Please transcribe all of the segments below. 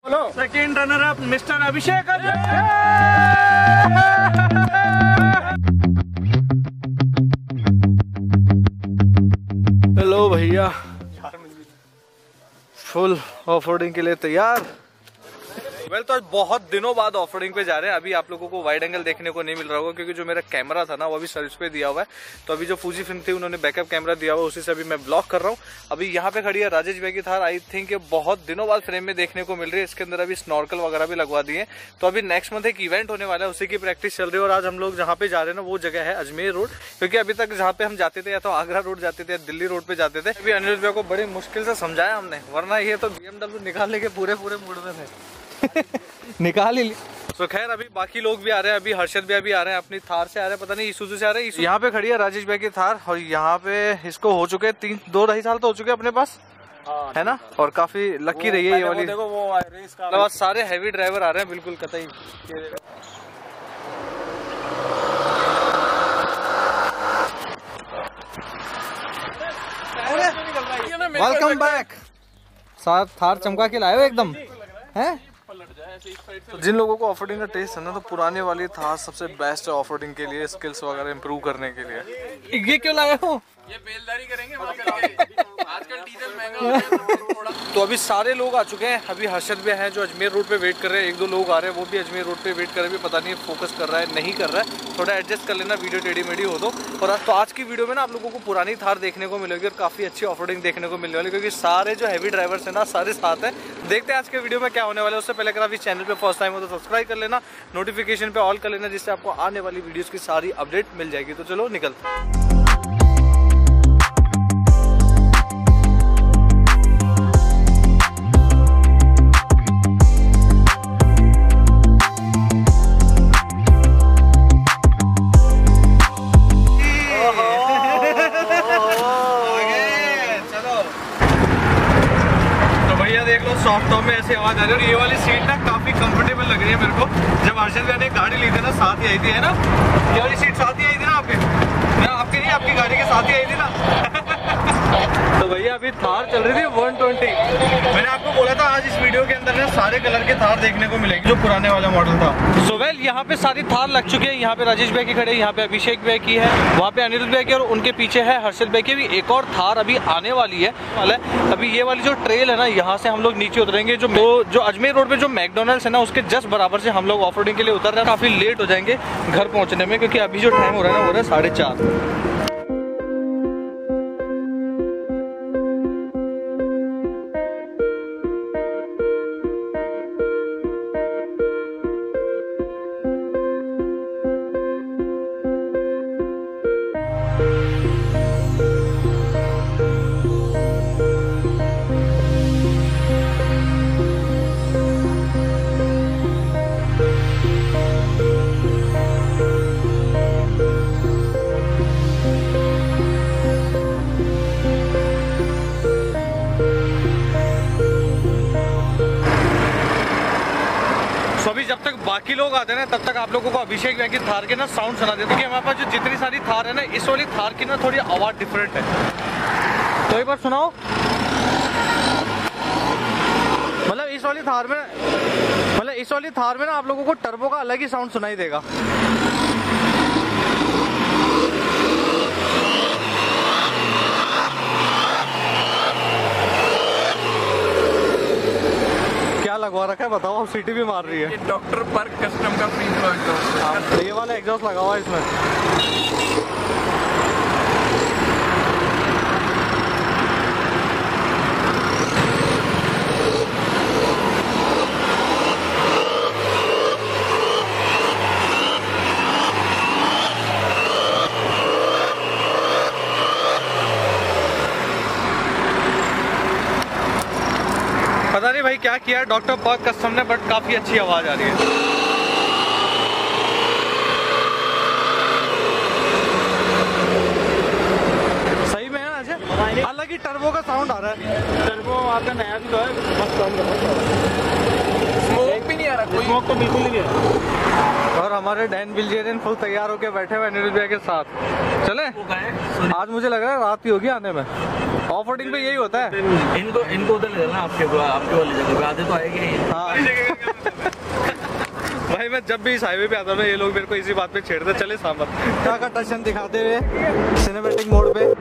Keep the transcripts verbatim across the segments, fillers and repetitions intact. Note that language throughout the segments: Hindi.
Second runner up mister Abhishek. Hello भैया, फुल ऑफ रोडिंग के लिए तैयार। वेल तो आज बहुत दिनों बाद ऑफ रोडिंग पे जा रहे हैं। अभी आप लोगों को वाइड एंगल देखने को नहीं मिल रहा होगा क्योंकि जो मेरा कैमरा था ना वो अभी सर्विस पे दिया हुआ है। तो अभी जो फूजी फिल्म थी उन्होंने बैकअप कैमरा दिया हुआ है, उसी से अभी मैं ब्लॉग कर रहा हूँ। अभी यहाँ पे खड़ी है राजेश भाई की थार। आई थिंक ये बहुत दिनों बाद फ्रेम में देखने को मिल रही है। इसके अंदर अभी स्नॉर्कल वगैरह भी लगवा दिए। तो अभी नेक्स्ट मंथ एक इवेंट होने वाला है, उसी की प्रैक्टिस चल रही है। और आज हम लोग जहाँ पे जा रहे हैं ना वो जगह है अजमेर रोड, क्योंकि अभी तक जहाँ पे हम जाते थे या तो आगरा रोड जाते थे या दिल्ली रोड पे जाते थे। अभी अनिरुद्ध भाई को बड़ी मुश्किल से समझाया हमने, वरना ये तो बीएमडब्ल्यू निकालने के पूरे पूरे मूड में थे। निकाल ही ली। तो खैर अभी बाकी लोग भी आ रहे हैं। अभी हर्षद भी अभी आ रहे हैं, अपनी थार से आ रहे हैं, पता नहीं ईसुजू से आ रहे हैं। यहाँ पे खड़ी है राजेश भाई की थार और यहाँ पे इसको हो चुके तीन दो ढाई साल तो हो चुके अपने पास, है ना। और काफी लकी रही है ये वाली। देखो वो रेस का सारे हैवी ड्राइवर आ रहे हैं बिल्कुल कतई। Welcome back. साथ थार चमका के लाए हो एकदम है। तो जिन लोगों को ऑफ रोडिंग का टेस्ट है ना तो पुराने वाली थार सबसे बेस्ट है ऑफ रोडिंग के लिए, स्किल्स वगैरह इंप्रूव करने के लिए। ये क्यों लाए हो? ये बेलदारी करेंगे आजकल डीजल महंगा हो गया थोड़ा। तो अभी सारे लोग आ चुके हैं। अभी हर्षद भी हैं जो अजमेर रोड पे वेट कर रहे हैं। एक दो लोग आ रहे हैं वो भी अजमेर रोड पे वेट कर रहे हैं। पता नहीं फोकस कर रहा है नहीं कर रहा है, थोड़ा एडजस्ट कर लेना, वीडियो टेढ़ी मेढ़ी हो दो। और आज तो आज की वीडियो में ना आप लोगों को पुरानी थार देखने को मिलेगी और काफी अच्छी ऑफ रोडिंग देखने को मिलने वाली, क्योंकि सारे जो हैवी ड्राइवर्स है ना सारे साथ हैं। देखते हैं आज के वीडियो में क्या होने वाला है। उससे पहले अगर आप इस चैनल पे फर्स्ट टाइम हो तो सब्सक्राइब कर लेना, नोटिफिकेशन पे ऑल कर लेना, जिससे आपको आने वाली वीडियोस की सारी अपडेट मिल जाएगी। तो चलो निकलते हैं। सॉफ्ट टॉप में ऐसी आवाज आ रही है और ये वाली सीट ना काफी कंफर्टेबल लग रही है मेरे को। जब हर्षद भाई ने गाड़ी ली थी ना साथ ही आई थी, है ना। ये वाली सीट साथ ही आई थी ना आपके, ना आपके नहीं, आपकी गाड़ी के साथ ही आई थी ना। तो भैया अभी थार चल रही थी वन ट्वेंटी। मैंने आपको बोला था आज इस वीडियो के अंदर ना सारे कलर के थार देखने को मिलेंगे जो पुराने वाला मॉडल था। सो वेल यहाँ पे सारी थार लग चुकी है। यहाँ पे राजेश भाई की खड़े, यहाँ पे अभिषेक भाई की है, वहाँ पे अनिरुद्ध भाई की, और उनके पीछे है हर्षद भाई की। भी एक और थार अभी आने वाली है वाला है। अभी ये वाली जो ट्रेल है ना यहाँ से हम लोग नीचे उतरेंगे। जो तो, जो अजमेर रोड पे जो मैकडोनल्ड्स है ना उसके जस्ट बराबर से हम लोग ऑफ रोडिंग के लिए उतर रहे हैं। काफी लेट हो जाएंगे घर पहुँचने में, क्योंकि अभी जो टाइम हो रहा है ना वो रहा है साढ़े चार। अभी जब तक बाकी लोग आते हैं ना तब तक आप लोगों को अभिषेक भाई की थार के ना साउंड सुना देते, क्योंकि हमारे पास जो जितनी सारी थार है ना इस वाली थार की ना थोड़ी आवाज डिफरेंट है। तो एक बार सुनाओ। मतलब इस वाली थार में मतलब इस वाली थार में ना आप लोगों को टर्बो का अलग ही साउंड सुनाई देगा। लगवा रखा है बताओ, सीटी भी मार रही है। ये डॉक्टर पार्क कस्टम का फ्री फ्लो एग्जॉस्ट, ये वाला एग्जॉस्ट लगा हुआ है इसमें। पता नहीं भाई क्या किया डॉक्टर पार्क कस्टम ने, बट काफी अच्छी आवाज आ रही है। सही में है अजय, अलग ही टर्बो का साउंड आ रहा है। टर्बो आपका नया भी तो है, स्मोक भी नहीं आ रहा, कोई स्मोक तो बिल्कुल नहीं है। और हमारे डैन बिल्जेरियन फुल तैयार होके बैठे हुए अनिरुद्ध भाई के साथ। चले आज मुझे लग रहा है रात ही होगी आने में। ऑफ रोडिंग पे यही होता है। इनको इनको उधर ले जाना, आपके आपके वाली जगह पे आधे तो आएंगे ही। हाँ। भाई मैं जब भी इस हाईवे पे आता हूँ ये लोग मेरे को इसी बात पे छेड़ते, चले सामत क्या का टशन दिखाते हुए सिनेमैटिक मोड पे।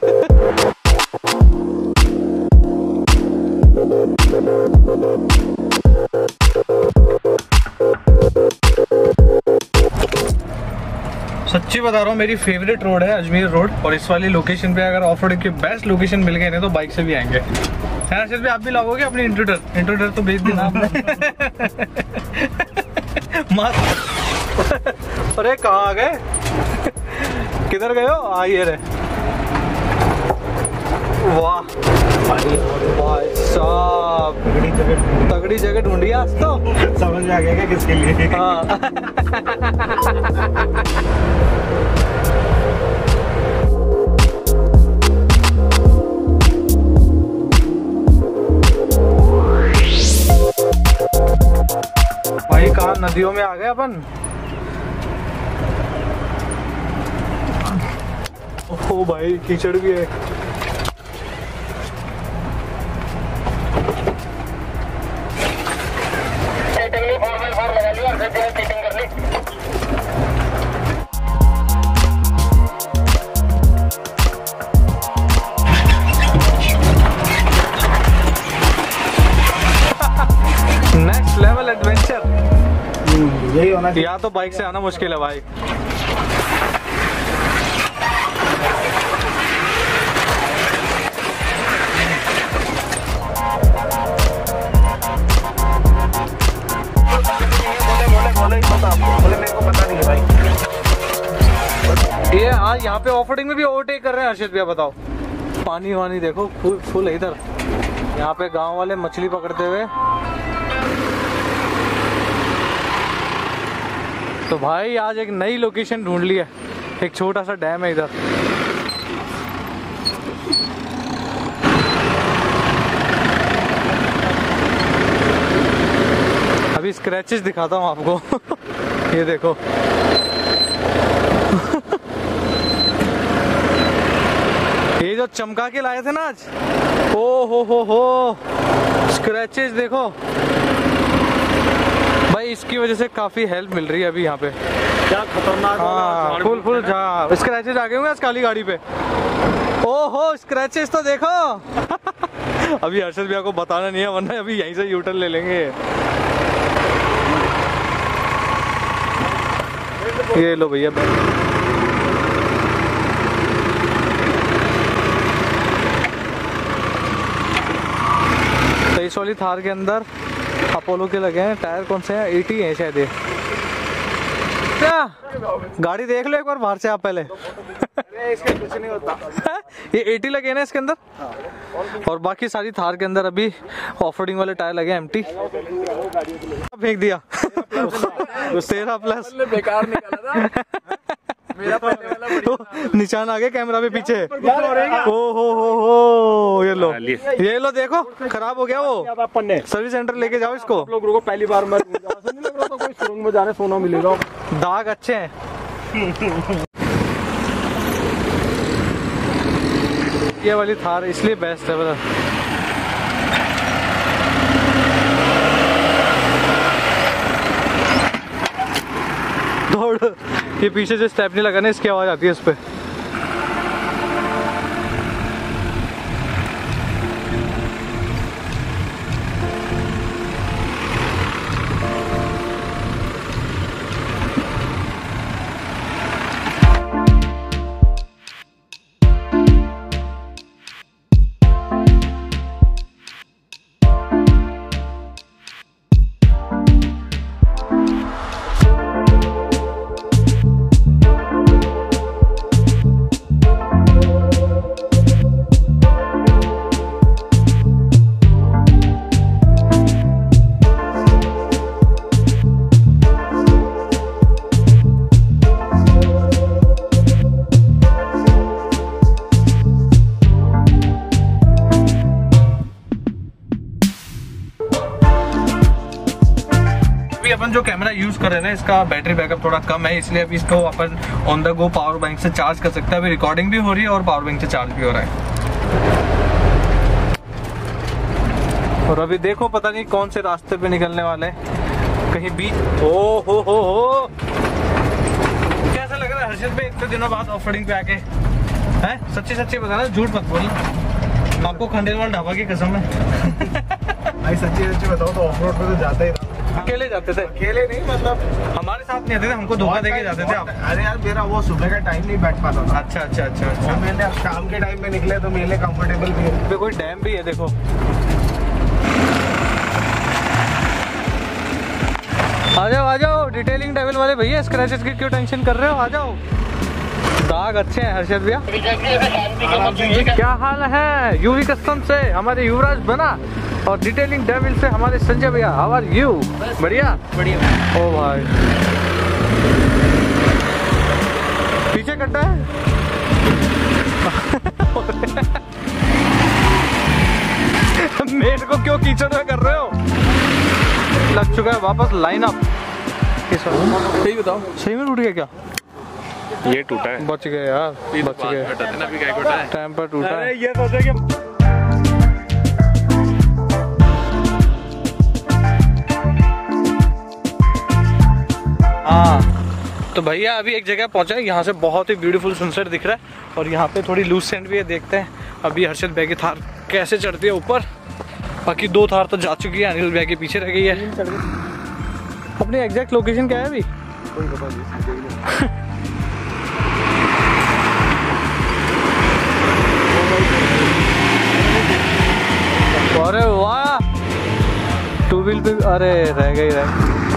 सच्ची बता रहा हूँ मेरी फेवरेट रोड है अजमेर रोड, और इस वाली लोकेशन पे अगर ऑफ रोड के बेस्ट लोकेशन मिल गए ना तो बाइक से भी आएंगे। अर्षद भी आप भी लाओगे अपनी इंट्रूडर? इंट्रूडर तो भेज देना आपने। मस्त। अरे कहाँ आ गए? किधर गए हो? आइए रे। वाह भाई साहब, तगड़ी जगह ढूंढी आज तो। समझ में आ गया क्या किसके लिए? हाँ। भाई कहाँ नदियों में आ गए अपन। ओ भाई कीचड़ भी है। नेक्स्ट लेवल एडवेंचर यही होना चाहिए। यहाँ तो बाइक से आना मुश्किल है भाई। ये आज यहाँ पे ऑफरोडिंग में भी ओवरटेक कर रहे हैं अर्षद भैया, बताओ। पानी वानी देखो फुल फुल है इधर। यहाँ पे गांव वाले मछली पकड़ते हुए। तो भाई आज एक नई लोकेशन ढूंढ ली है, एक छोटा सा डैम है इधर। अभी स्क्रैचेस दिखाता हूँ आपको। ये देखो। ये जो चमका के लाए थे ना आज, ओ हो हो हो स्क्रैचेस देखो भाई। इसकी वजह से काफी हेल्प मिल रही है अभी यहाँ पे। क्या खतरनाक। हाँ फुल फुल स्क्रैचेस आ गए होंगे आज काली गाड़ी पे। ओहो स्क्रैचेस तो देखो। अभी अर्षद भैया को बताना नहीं है वरना अभी यहीं से यूटर्न ले लेंगे। ये लो भैया। तो इस वाली थार के अंदर अपोलो के लगे हैं टायर। कौन से हैं? एटी हैं शायद ये। क्या गाड़ी देख लो एक बार बाहर से आप पहले। इसके कुछ नहीं होता। ये एटी लगे ना इसके अंदर। और बाकी सारी थार के अंदर अभी ऑफरोडिंग वाले टायर लगे एम्प्टी। फेंक दिया। तेरह प्लस बेकार निकाला था। मेरा पहले वाला बढ़िया था। निशान आ गए कैमरा पे पीछे। ओ हो हो हो ये लो ये लो देखो खराब हो गया वो। सर्विस सेंटर लेके जाओ इसको। आप लोगों को पहली बार मैं नहीं लग रहा था कोई शोरूम में जाने सोना मिलेगा। दाग अच्छे हैं। ये वाली थार इसलिए बेस्ट है बता। दौड़ ये पीछे जो स्टेपनी लगा ना इसकी आवाज आती है इस पे। अपन जो कैमरा यूज कर रहे हैं ना इसका बैटरी बैकअप थोड़ा कम है, इसलिए अभी इसको अपन on the go power bank से चार्ज कर सकते हैं। अभी रिकॉर्डिंग भी हो रही है और पावर बैंक से चार्ज भी हो रहा है। और अभी देखो पता नहीं कौन से रास्ते पे निकलने वाले हैं, कहीं बीच। ओ हो हो हो कैसा लग रहा है हर्षद भाई इतने दिनों बाद ऑफ रोडिंग पे आके? हैं सच्ची सच्ची बताना, झूठ मत बोलना। आपको खंडेलवाल ढाबा की कसम है। भाई सच्ची सच्ची बताओ तो ऑफ रोड पे तो जाते ही था। अकेले जाते थे? अकेले नहीं, मतलब हमारे साथ नहीं आते थे, हमको धोखा देके जाते थे आप। अरे यार मेरा वो सुबह का टाइम नहीं बैठ पाता था। अच्छा अच्छा अच्छा अच्छा। और मैंने अब शाम के टाइम पे निकले तो मेरे लिए कंफर्टेबल भी है। पे कोई डैम भी है देखो। आ जाओ आ जाओ डिटेलिंग डेविल वाले भैया, स्क्रैचेस की क्यों टेंशन कर रहे हो, आ जाओ। दाग अच्छे हैं हर्षद भैया। क्या हाल है? यूवी कस्टम से हमारे युवराज बना और डिटेलिंग डेविल से हमारे संजय भैया। How are you? बढ़िया बढ़िया। ओ भाई पीछे कट्टा है। मेरे को क्यों कीचड़ में कर रहे हो? लग चुका है वापस लाइन अप। सही बताओ, सही में टूट गया क्या? ये टूटा है। बच गए यार, बच गए। टाइम पर टूटा है। ये सोचे कि हाँ तो भैया अभी एक जगह पहुंचा है, यहाँ से बहुत ही ब्यूटीफुल सनसेट दिख रहा है और यहाँ पे थोड़ी लूज सेंड भी है। देखते हैं अभी हर्षद भाई की थार कैसे चढ़ती है ऊपर। बाकी दो थार तो जा चुकी है, अनिल भाई के पीछे रह गई है। अपनी एग्जैक्ट लोकेशन क्या है अभी? कोई पता नहीं। अरे वाह, टू व्हील पे अरे रह गई रह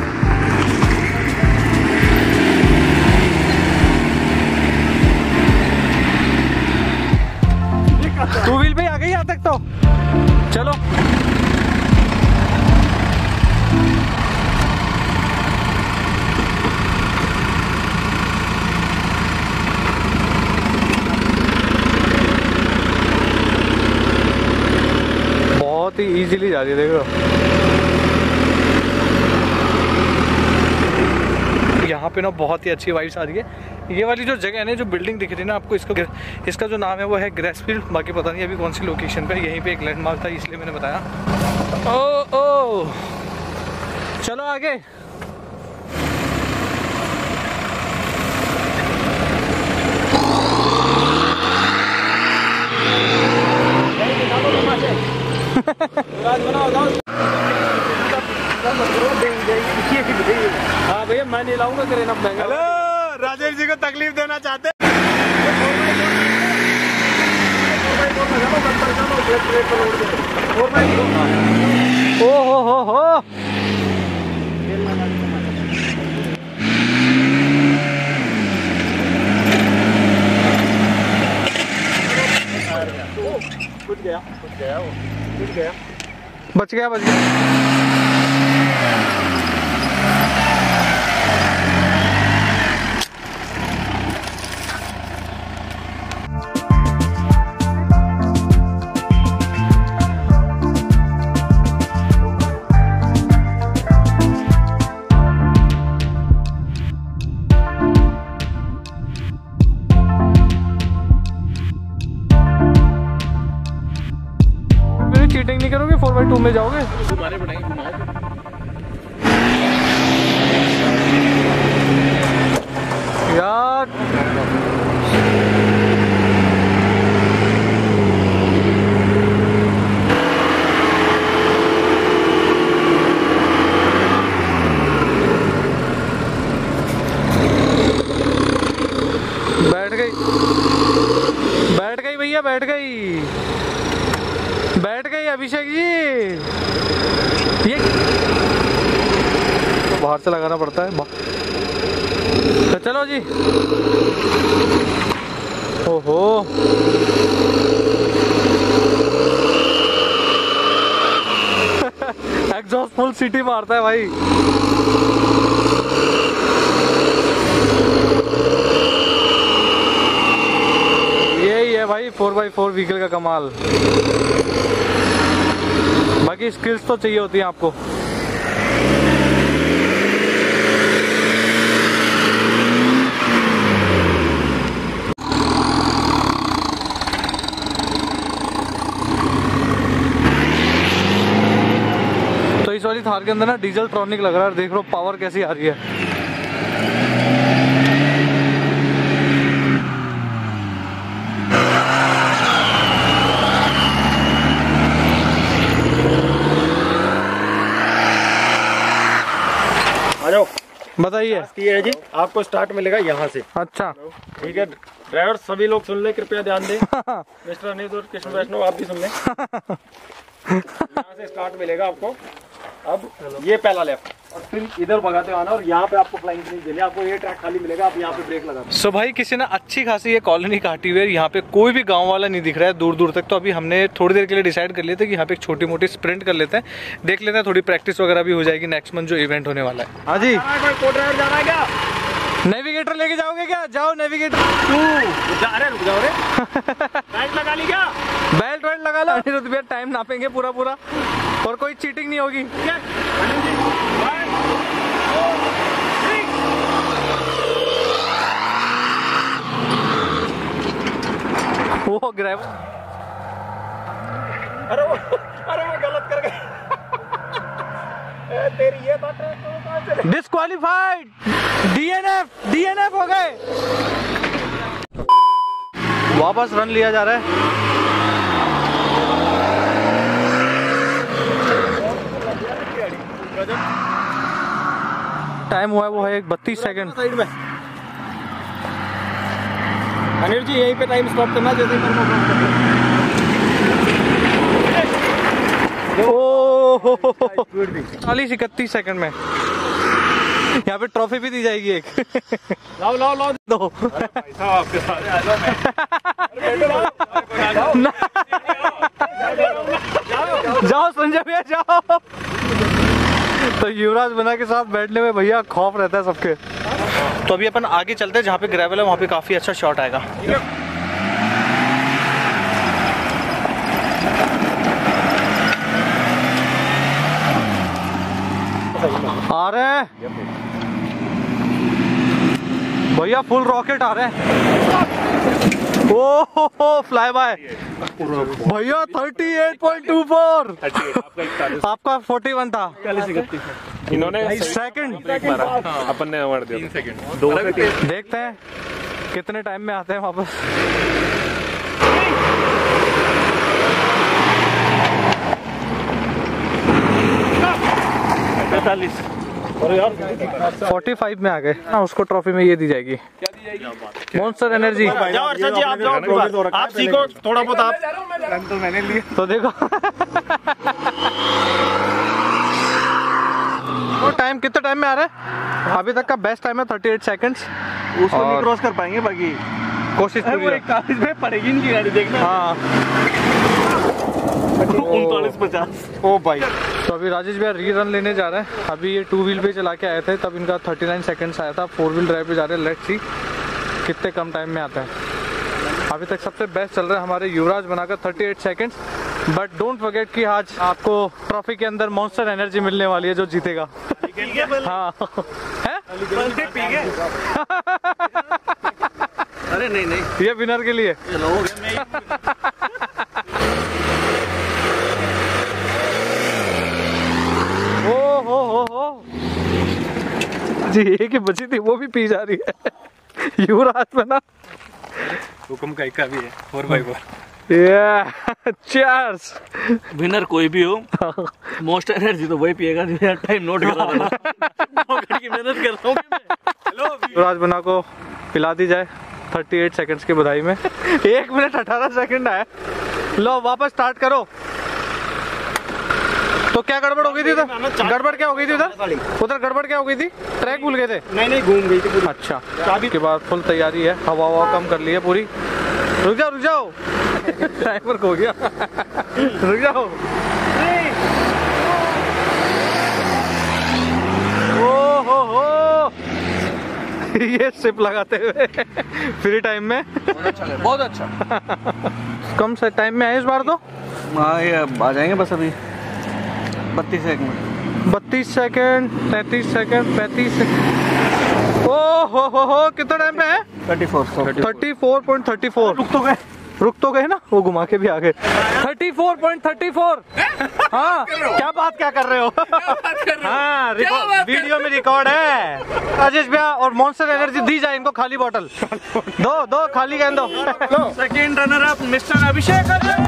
टू व्हील पे आ गई यहाँ तक तो। चलो बहुत ही इजीली जा रही है, देख लो। यहाँ पे ना बहुत ही अच्छी वाइब्स आ रही है। ये वाली जो जगह है ना, जो बिल्डिंग दिख रही है ना आपको, इसको इसका जो नाम है वो है ग्रेसफील्ड। बाकी पता नहीं अभी कौन सी लोकेशन पे, यहीं पे एक लैंडमार्क था इसलिए मैंने बताया। ओ ओ चलो आगे। हाँ भैया मैं नहीं लाऊंगा करें अब महंगा। हेलो राजेश जी को तकलीफ देना चाहते? ओ हो हो हो कुछ गया कुछ गया वो कुछ गया बच गया बच गया। चीटिंग नहीं करोगे? फोर बाई टू में जाओगे? घुमाने पड़ेंगे, घुमाओ। यार बैठ गई बैठ गई भैया बैठ गई बैठ गई अभिषेक जी। ये तो बाहर से लगाना पड़ता है। तो चलो जी। ओहो एग्जॉस्ट फुल सिटी मारता है भाई। यही है भाई फोर बाई फोर व्हीकल का कमाल। बाकी स्किल्स तो चाहिए होती हैं आपको। के अंदर ना डीजल ट्रॉनिक लग रहा है। देख लो पावर कैसी आ रही है। आ जाओ, बताइए। ये है जी, आपको स्टार्ट मिलेगा यहाँ से। अच्छा ठीक है ड्राइवर, सभी लोग सुन ले, कृपया ध्यान दें। मिस्टर अनिल और कृष्ण वैष्णव आप भी सुन लें। यहाँ से स्टार्ट मिलेगा आपको। अब ये पहला लेफ्ट और फिर इधर भगाते आना और यहाँ पे आपको फ्लाइंग नहीं देनी, आपको ये ट्रैक खाली मिलेगा, आप यहाँ पे ब्रेक लगा दो। सो भाई किसी ने अच्छी खासी ये कॉलोनी काटी हुई है, यहाँ पे कोई भी गांव वाला नहीं दिख रहा है दूर दूर तक। तो अभी हमने थोड़ी देर के लिए डिसाइड कर लिया था कि यहाँ पे एक छोटी मोटी स्प्रिंट कर लेते हैं, देख लेते हैं, थोड़ी प्रैक्टिस वगैरह भी हो जाएगी नेक्स्ट मंथ जो इवेंट होने वाला है। हाँ जी, को ड्राइवर जा रहा है क्या? नेविगेटर लेके जाओगे क्या? जाओ नेविगेटर। तू जा रहे रुक जाओ रे। बेल्ट लगा ली क्या? बेल्ट वेल्ट लगा लो। अनिरुद्ध भैया टाइम नापेंगे पूरा पूरा और कोई चीटिंग नहीं होगी। वो ग्रैब, अरे वो अरे वो गलत कर गए। तेरी ये बात है, डिस्क्वालीफाइड, डीएनएफ डीएनएफ हो गए। वापस रन लिया जा रहा है। टाइम हुआ है वो है एक बत्तीस सेकंड। साइड में अनिल जी यहीं पे टाइम स्टॉप करना, जैसे ही मेरे को चालीस इकतीस सेकंड में यहाँ पे ट्रॉफी भी दी जाएगी एक। लाओ लाओ लाओ दो आपके साथ जाओ संजय भैया जाओ। तो युवराज बना के साथ बैठने में भैया खौफ रहता है सबके। तो अभी अपन आगे चलते हैं, जहाँ पे ग्रेवल है वहाँ पे काफी अच्छा शॉट आएगा। आ रहे हैं भैया, फुल रॉकेट आ रहे हैं। ओह फ्लाई बाय भैया अड़तीस पॉइंट दो चार। आपका इकतालीस था। इन्होंने सेकंड अपन ने अवार्ड दिया तीन सेकंड। देखते हैं कितने टाइम में आते हैं वापस। पैंतालीस पैंतालीस में आ गए ना, उसको ट्रॉफी में ये दी जाएगी मॉन्स्टर एनर्जी। जाओ अर्षद जी, आप जाओ, आप सीखो थोड़ा बहुत। आप तो मैंने लिया तो देखो। वो टाइम कितने टाइम में आ रहा है? अभी तक का बेस्ट टाइम है अड़तीस सेकंड्स। उसको नहीं क्रॉस कर पाएंगे, बाकी कोशिश पूरी इकतालीस में पड़ेगी इनकी गाड़ी, देखना। हाँ उनतालीस पचास। ओ भाई, तो अभी राजेश भैया री रन लेने जा रहे हैं। अभी ये टू व्हील पे चला के आए थे, तब इनका उनतालीस सेकंड्स आया था। फोर व्हील ड्राइव पे जा रहे हैं, लेट्स सी कितने कम टाइम में आता है। अभी तक सबसे बेस्ट चल रहा है हमारे युवराज बनाकर अड़तीस सेकंड्स। बट डोंट फॉरगेट कि आज आपको ट्रॉफी के अंदर मॉन्स्टर एनर्जी मिलने वाली है, जो जीतेगा। हाँ है? अरे नहीं नहीं, ये विनर के लिए। ओ हो हो हो जी, एक ही बची थी वो भी पी जा रही है। युवराज बना हुक्म का एक भी है four by four. Cheers. Winner कोई भी हो, मोस्ट एनर्जी तो वही पिएगा जो टाइम नोट कर रहा है। की मेहनत कर रहा हूँ। युवराज बना को पिला दी जाए अड़तीस सेकंड्स की बधाई में। एक मिनट अठारह सेकंड है। लो वापस स्टार्ट करो। तो क्या गड़बड़ हो गई थी उधर? गड़बड़ क्या हो गई थी उधर? उधर गड़बड़ क्या हो गई थी? ट्रैक भूल गए थे? नहीं नहीं, घूम गई थी। अच्छा, चाबी के बाद फुल तैयारी है, हवा हवा कम कर ली है पूरी। रुक जाओ रुक जाओ, टाइमर खो गया। रुक जाओ। ओ हो हो, ये सिप लगाते हुए फ्री टाइम में बहुत अच्छा। कम से टाइम में आए इस बार तो। हाँ ये आ जाएंगे बस अभी बत्तीस सेकंड बत्तीस सेकंड, तैतीस सेकंड, पैंतीस सेकंड। ओ हो हो हो, कितना टाइम पे है? Thirty four thirty four point thirty four. रुक तो गए। रुक तो गए ना, वो घुमा के भी आ गए। Thirty four point thirty four. हाँ क्या बात क्या कर रहे हो? हाँ वीडियो में रिकॉर्ड है। राजेश भैया और मॉन्स्टर एनर्जी दी जाए इनको खाली बोतल। दो दो खाली कहने दो। Second runner up mister Abhishek.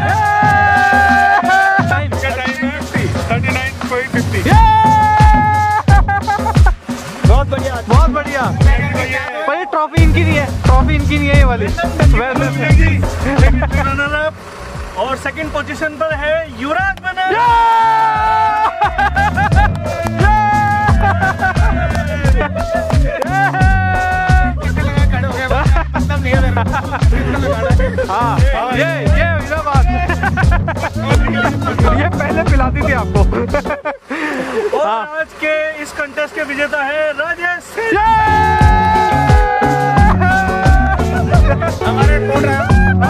बहुत बढ़िया, बहुत बढ़िया। पर ये ट्रॉफी इनकी नहीं है, ट्रॉफी इनकी नहीं है ये वाली। रनर अप और सेकंड पोजीशन पर है युवराज बनर। हाँ ये ये बात ये पहले पिलाती थी आपको। और आज के इस कंटेस्ट के विजेता है राजेश। हमारे टूट रहा है।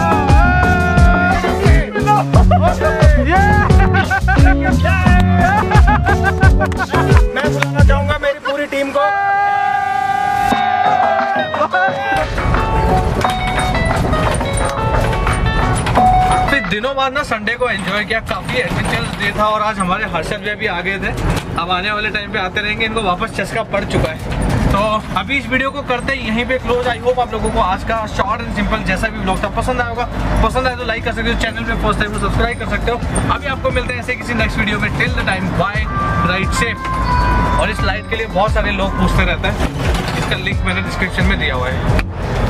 मैं बुलाना चाहूंगा मेरी पूरी टीम को। दिनों बाद ना संडे को एंजॉय किया, काफी एडवेंचरस डे था और आज हमारे हर्षद भैया भी आ गए थे। अब आने वाले टाइम पे आते रहेंगे, इनको वापस चस्का पड़ चुका है। तो अभी इस वीडियो को करते हैं यहीं पे क्लोज। आई होप आप लोगों को आज का शॉर्ट एंड सिंपल जैसा भी व्लॉग था पसंद आया होगा। पसंद आए तो लाइक कर सकते हो, चैनल पे फर्स्ट टाइम सब्सक्राइब कर सकते हो। अभी आपको मिलते हैं ऐसे किसी नेक्स्ट वीडियो में। Till the time bye, ride safe. और इस लाइट के लिए बहुत सारे लोग पूछते रहते हैं, इसका लिंक मैंने डिस्क्रिप्शन में दिया हुआ है।